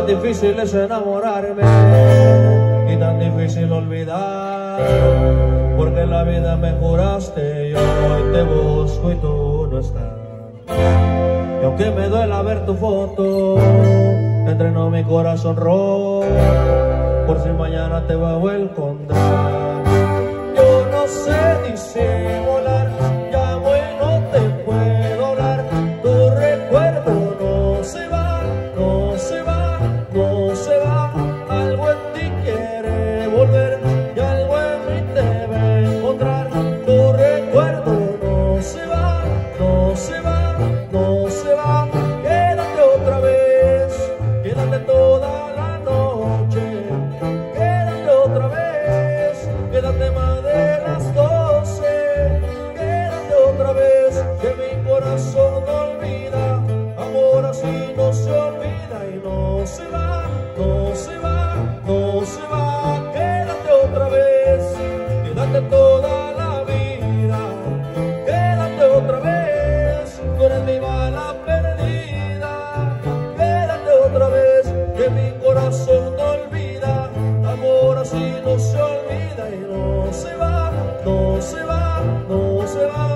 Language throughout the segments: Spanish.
difícil es enamorarme y tan difícil olvidar, porque la vida me juraste y hoy te busco y tú no estás. Y aunque me duela ver tu foto, entrenó mi corazón rojo, por si mañana te vuelvo a encontrar. Yo no sé disimular, llamo y no te puedo hablar. Tu recuerdo no se va, no se va, no se va. Algo en ti quiere volver y algo en mí te va a encontrar. Tu recuerdo no se va, no se va, no se va. Quédate otra vez, quédate toda la noche. Quédate otra vez, quédate más de las 12. Quédate otra vez, que mi corazón no olvida. Amor así no se olvida y no se va, no se va, no se va. Quédate otra vez, quédate toda la vida. Quédate otra vez, tú eres mi bala perdida. Quédate otra vez, que mi corazón no olvida. Amor así no se olvida y no se va, no se va, no se va.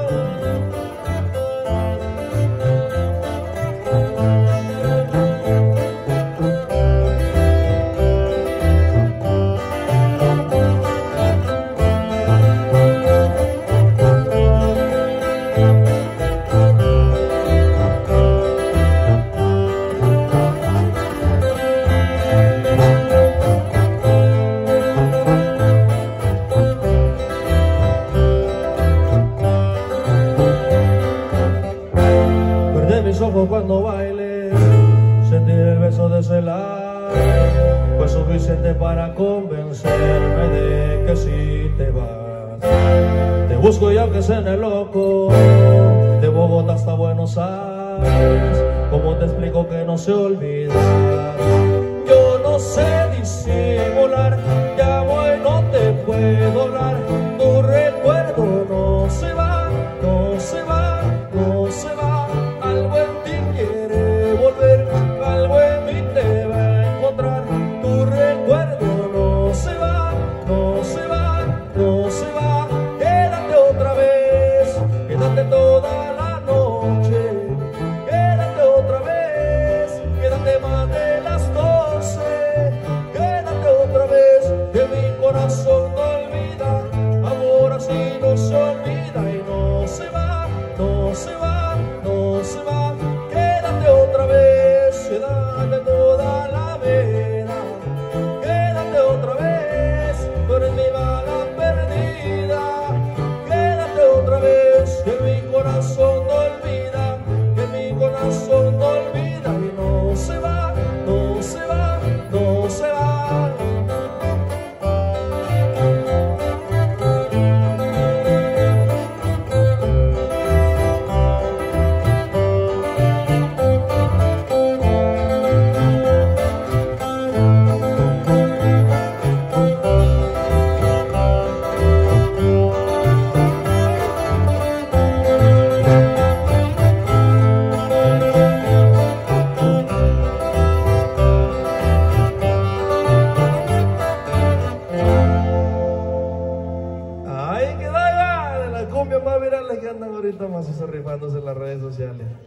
Mis ojos cuando baile, sentir el beso de ese labio fue suficiente para convencerme de que si te vas. Te busco y aunque suene loco, de Bogotá hasta Buenos Aires, ¿cómo te explico que no sé olvidar? Yo no sé disimular, llamo y no te puedo hablar.